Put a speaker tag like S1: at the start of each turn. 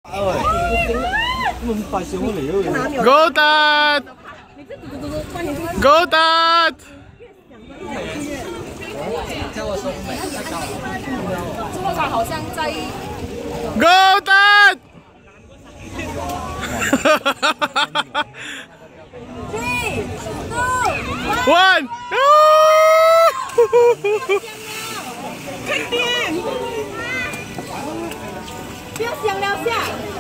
S1: Go Dad! Go Dad!
S2: 叫我说美，太高了。这么高，好像在。
S1: Go Dad!
S2: 3、2、
S1: 1!
S2: 看点，不要想了下。